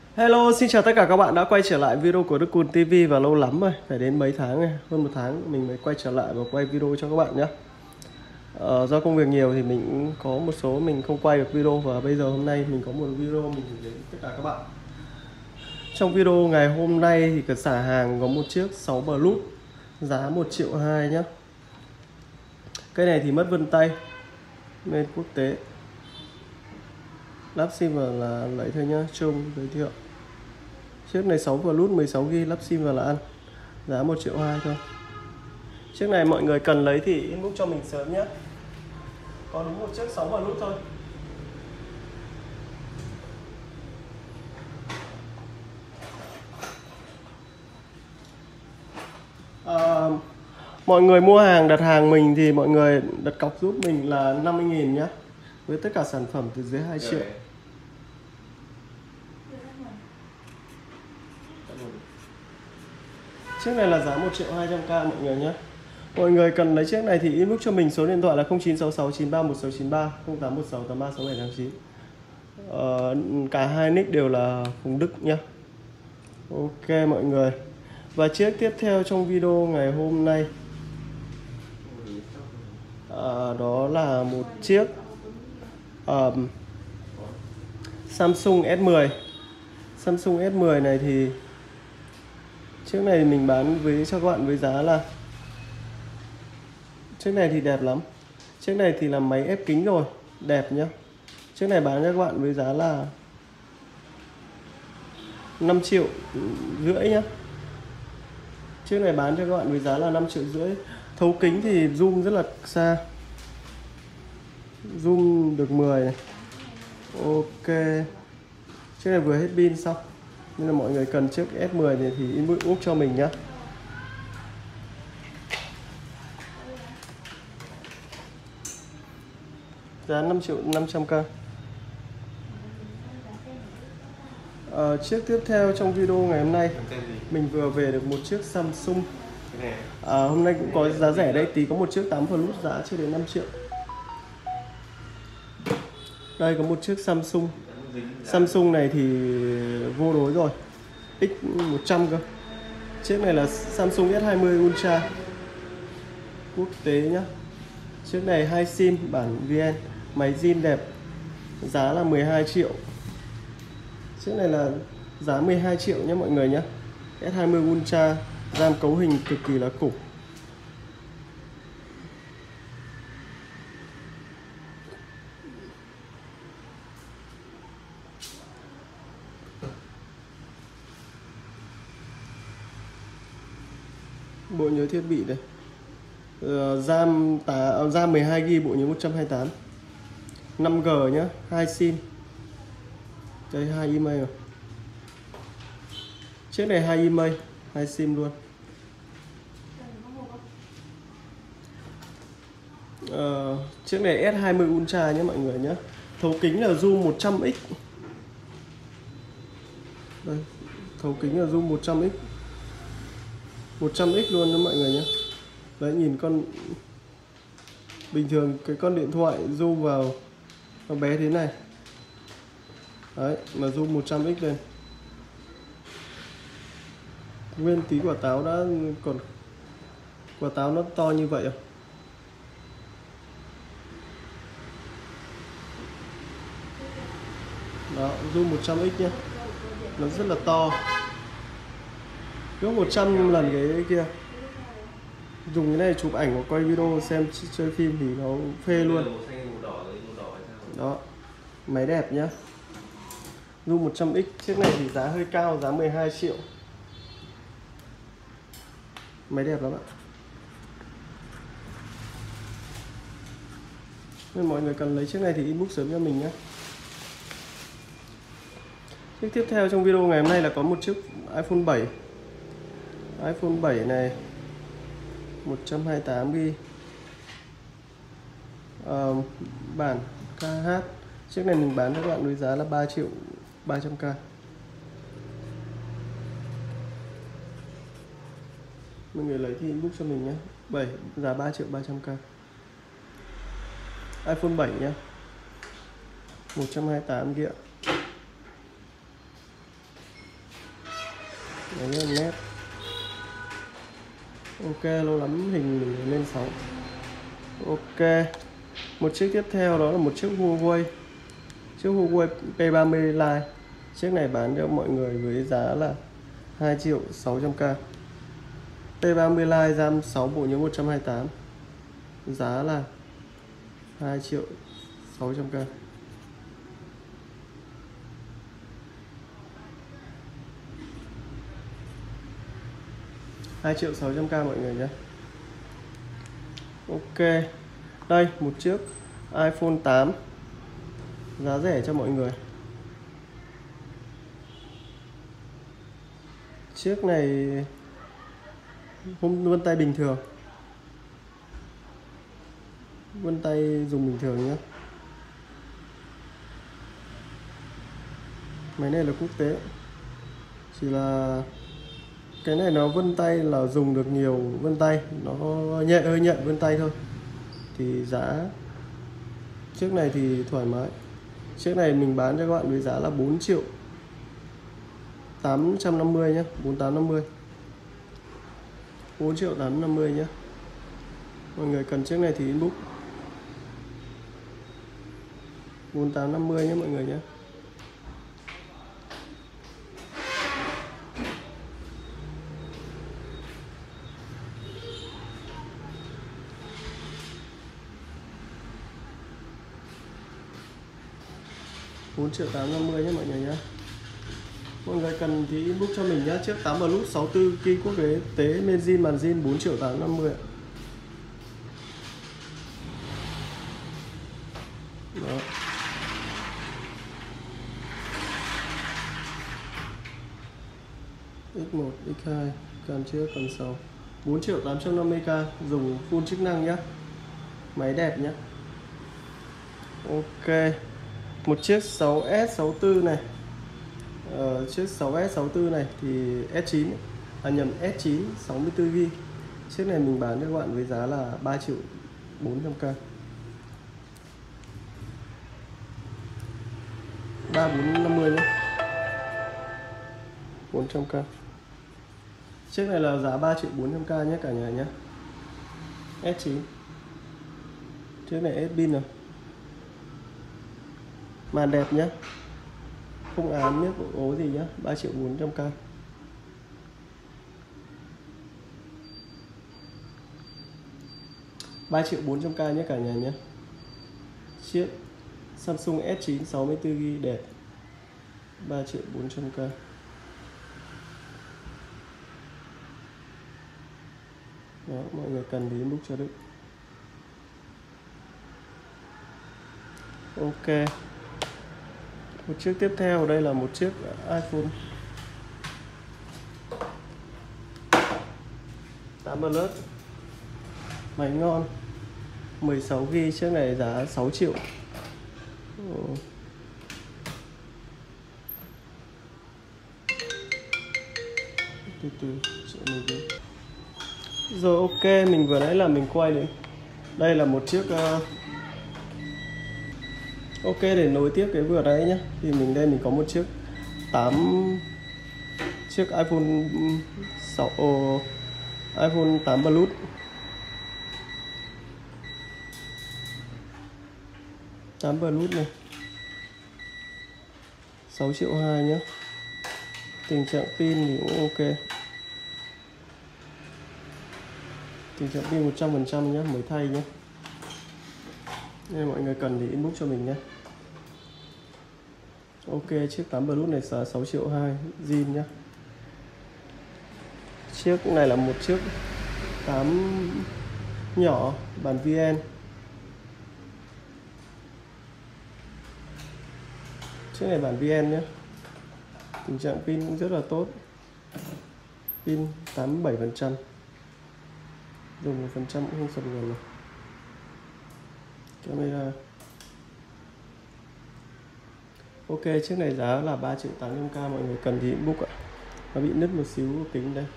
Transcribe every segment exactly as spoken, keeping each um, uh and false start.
Hello, xin chào tất cả các bạn đã quay trở lại video của Đức Cùn ti vi và lâu lắm rồi, phải đến mấy tháng rồi, hơn một tháng mình mới quay trở lại và quay video cho các bạn nhé. Ờ, do công việc nhiều thì mình cũng có một số mình không quay được video và bây giờ hôm nay mình có một video mình gửi đến tất cả các bạn. Trong video ngày hôm nay thì cả xả hàng có một chiếc sáu Plus giá một triệu hai nhé. Cái này thì mất vân tay, bên quốc tế. Lắp sim vào là lấy thôi nhá, chung giới thiệu. Chiếc này sáu Plus mười sáu gi bi lắp sim vào là ăn. Giá một triệu hai thôi. Chiếc này mọi người cần lấy thì inbox cho mình sớm nhé. Có đúng một chiếc sáu Plus thôi. À, mọi người mua hàng đặt hàng mình thì mọi người đặt cọc giúp mình là năm mươi nghìn nhé. Với tất cả sản phẩm từ dưới hai triệu. Chiếc này là giá một triệu hai trăm k mọi người nhé. Mọi người cần lấy chiếc này thì inbox cho mình số điện thoại là không chín sáu sáu chín ba một sáu chín ba, không tám một sáu tám ba sáu bảy tám chín. Ờ, cả hai nick đều là Phùng Đức nhé. Ok mọi người. Và chiếc tiếp theo trong video ngày hôm nay à, đó là một chiếc um, Samsung S mười. Samsung S mười này thì chiếc này mình bán với cho các bạn với giá là, chiếc này thì đẹp lắm. Chiếc này thì là máy ép kính rồi, đẹp nhá. Chiếc này bán cho các bạn với giá là năm triệu rưỡi nhá. Chiếc này bán cho các bạn với giá là năm triệu rưỡi. Thấu kính thì zoom rất là xa, zoom được mười này. Ok. Chiếc này vừa hết pin xong, nên là mọi người cần chiếc S mười này thì inbox cho mình nhá. Giá năm triệu năm trăm k. À, chiếc tiếp theo trong video ngày hôm nay mình vừa về được một chiếc Samsung. À, hôm nay cũng có giá rẻ đây, tí có một chiếc tám Plus giá chưa đến năm triệu. Đây có một chiếc Samsung. Samsung này thì vô đối rồi, X một trăm cơ. Chiếc này là Samsung S hai mươi Ultra quốc tế nhá. Chiếc này hai sim bản vê en, máy zin đẹp. Giá là mười hai triệu. Chiếc này là giá mười hai triệu nhé mọi người nhé. S hai mươi Ultra, RAM cấu hình cực kỳ là khủng. Bộ nhớ thiết bị đây. Uh, RAM tá, uh, RAM mười hai gi bi, bộ nhớ một trăm hai mươi tám. năm G nhá, hai sim. Đây hai email rồi. Chiếc này hai email, hai sim luôn. Uh, chiếc này S hai mươi Ultra nhé mọi người nhé. Thấu kính là zoom một trăm x. Đây, thấu kính là zoom một trăm x. một trăm x luôn đó mọi người nhé. Đấy, nhìn con bình thường cái con điện thoại zoom vào nó bé thế này. Đấy, mà zoom một trăm x lên. Nguyên tí quả táo đã còn quả táo nó to như vậy à? Đó, zoom một trăm x nhé. Nó rất là to. Gấp một trăm lần cái kia. Dùng cái này chụp ảnh hoặc quay video xem chơi phim thì nó phê luôn. Đó, máy đẹp nhá. Zoom một trăm x. Chiếc này thì giá hơi cao, giá mười hai triệu. Máy đẹp lắm ạ. Nên mọi người cần lấy chiếc này thì inbox sớm cho mình nhé. Chiếc tiếp theo trong video ngày hôm nay là có một chiếc iPhone bảy. iPhone bảy này một trăm hai mươi tám gi bi, uh, bản ca hát. Chiếc này mình bán cho các bạn với giá là ba triệu ba trăm k. Mọi người lấy thì inbox cho mình nhé. bảy giá ba triệu ba trăm k. iPhone bảy nhé, một trăm hai mươi tám gi bi. Đấy là nét. Ok, lâu lắm hình mình lên sáu. Ok, một chiếc tiếp theo đó là một chiếc Huawei. Chiếc Huawei P ba mươi Lite. Chiếc này bán cho mọi người với giá là hai triệu sáu trăm k. P ba mươi Lite RAM sáu bộ nhớ một trăm hai mươi tám. Giá là hai triệu sáu trăm k. hai triệu sáu trăm k mọi người nhé. Ok. Đây một chiếc iPhone tám. Giá rẻ cho mọi người. Chiếc này vân tay bình thường. Vân tay dùng bình thường nhé. Máy này là quốc tế. Chỉ là cái này nó vân tay là dùng được nhiều vân tay, nó nhẹ hơi nhẹ vân tay thôi. Thì giá chiếc này thì thoải mái. Chiếc này mình bán cho các bạn với giá là bốn triệu tám trăm năm mươi nhé, bốn tám năm mươi. bốn triệu tám trăm năm mươi nhé. Mọi người cần chiếc này thì inbox bốn tám năm mươi nhé mọi người nhé. bốn triệu tám trăm năm mươi nhé mọi người nhé. Mọi người cần thì inbox cho mình nhé. Chiếc tám Plus sáu mươi tư ki quốc tế main zin màn zin bốn triệu tám trăm năm mươi. Đó. ích một, ích hai, cần trước, cần sau. bốn triệu tám trăm năm mươi k, dùng full chức năng nhé. Máy đẹp nhé. Ok. Một chiếc sáu S sáu mươi tư này. Ờ, chiếc sáu S sáu mươi tư này thì S chín, à nhầm S chín sáu mươi tư gi bi. Chiếc này mình bán cho các bạn với giá là ba triệu bốn trăm k. ba bốn năm mươi nhé. bốn trăm k. Chiếc này là giá ba triệu bốn trăm k nhé cả nhà nhé. S chín. Chiếc này S pin rồi. Màn đẹp nhé. Không ám nước ố gì nhá, ba triệu bốn trăm k. ba triệu bốn trăm k nhé cả nhà nhé. Chiếc Samsung S chín sáu mươi tư gi bi đẹp. ba triệu bốn trăm k. Đó, mọi người cần thì inbox cho Đức. Ok. Một chiếc tiếp theo đây là một chiếc iPhone tám Plus. Máy ngon, mười sáu gi bi, chiếc này giá sáu triệu. Ồ. Từ từ, mình đi. Rồi ok, mình vừa nãy là mình quay đấy. Đây là một chiếc uh... ok, để nối tiếp cái vừa đấy nhé. Thì mình đây mình có một chiếc tám, chiếc iPhone sáu, iPhone tám Plus. tám Plus này, sáu triệu hai nhé. Tình trạng pin thì cũng ok. Tình trạng pin một trăm phần trăm nhé, mới thay nhé. Nên mọi người cần thì inbox cho mình nhé. Ok, chiếc tám Plus này giá sáu triệu hai, zin nhé. Chiếc này là một chiếc tám nhỏ bản vê en. Chiếc này bản vê en nhé. Tình trạng pin cũng rất là tốt. Pin tám mươi bảy phần trăm. Dùng một phần trăm cũng không sập nguồn rồi. Camera. Ok, chiếc này giá là ba triệu tám trăm k, mọi người cần thì inbox ạ. Nó bị nứt một xíu kính đây.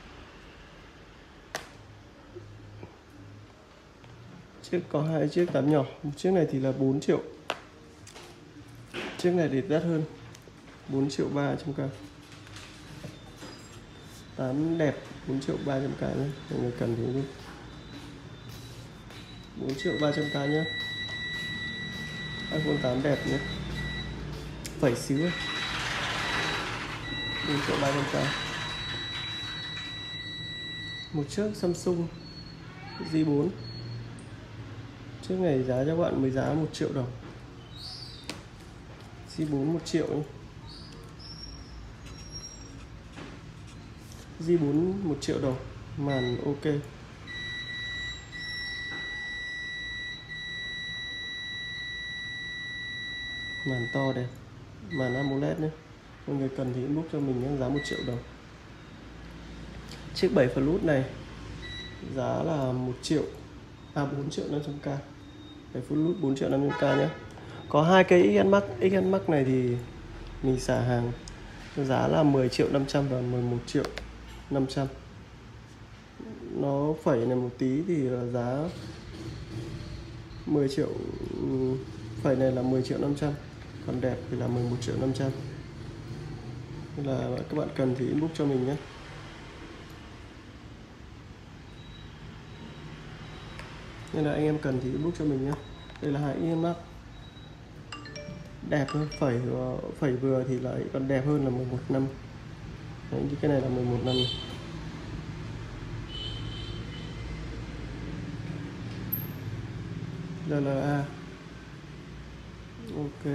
Chiếc có hai chiếc tám nhỏ, một chiếc này thì là bốn triệu. Chiếc này thì đắt hơn, bốn triệu ba trăm k. tám đẹp bốn triệu ba trăm k nhé, mọi người cần thì inbox. bốn triệu ba trăm k nhé, iPhone tám đẹp nhé, phẩy xíu ấy. bốn triệu ba trăm k. Một chiếc Samsung Z bốn, chiếc này giá cho bạn mới giá một triệu đồng. Z bốn một triệu nhé. Z bốn một triệu đồng, màn ok, màn to đẹp, màn AMOLED nhé. Mọi người cần thì inbox cho mình nhé, giá một triệu đồng. Chiếc bảy Plus này giá là một triệu, à bốn triệu năm trăm k. bảy Plus bốn triệu năm trăm k nhé. Có hai cây ích en Max, ích en Max này thì mình xả hàng giá là mười triệu năm trăm và mười một triệu năm trăm. Nó phẩy này một tí thì là giá mười triệu, phẩy này là mười triệu năm trăm, còn đẹp thì là mười một triệu năm trăm. Nên là các bạn cần thì inbox cho mình nhé. Nên là anh em cần thì inbox cho mình nhé. Đây là hai ích en Max đẹp hơn, phẩy phẩy vừa thì lại còn đẹp hơn là mười một năm. Đấy, cái này là mười một năm này. lờ lờ a ok,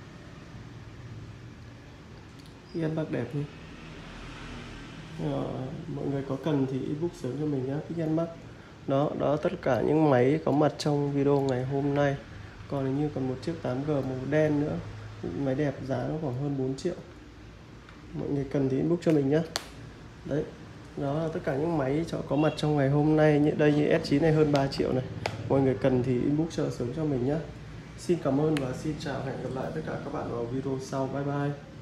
ích en Max đẹp nhé. À, mọi người có cần thì inbox sớm cho mình nhé. ích en Max đó, đó tất cả những máy có mặt trong video ngày hôm nay. Còn hình như còn một chiếc tám G màu đen nữa, máy đẹp, giá nó khoảng hơn bốn triệu. Mọi người cần thì inbox cho mình nhé. Đấy, đó là tất cả những máy cho có mặt trong ngày hôm nay. Như đây, như S chín này hơn ba triệu này. Mọi người cần thì inbox chờ sớm cho mình nhé. Xin cảm ơn và xin chào, hẹn gặp lại tất cả các bạn vào video sau. Bye bye.